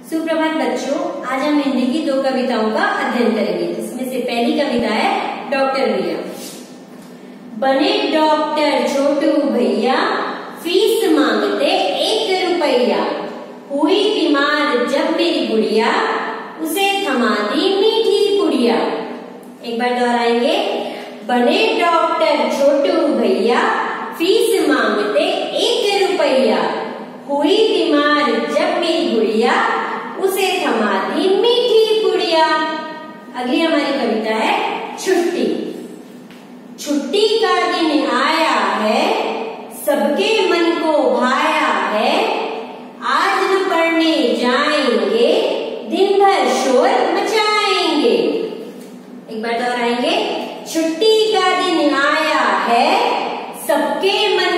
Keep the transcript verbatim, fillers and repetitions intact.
सुप्रभात बच्चों, आज हम हिंदी की दो कविताओं का अध्ययन करेंगे, जिसमें से पहली कविता है डॉक्टर भैया। बने डॉक्टर छोटू भैया, फीस मांगते एक रुपया। हुई बीमार जब मेरी गुड़िया, उसे थमा दी मीठी पुड़िया। एक बार दोहराएंगे। बने डॉक्टर छोटू भैया, फीस मांगते एक रुपया। हुई बीमार जब मेरी गुड़िया, उसे थमा दी मीठी पुड़िया। अगली हमारी कविता है छुट्टी। छुट्टी का दिन आया है, सबके मन को भाया है। आज न पढ़ने जाएंगे, दिन भर शोर मचाएंगे। एक बार दोहराएंगे। छुट्टी का दिन आया है, सबके मन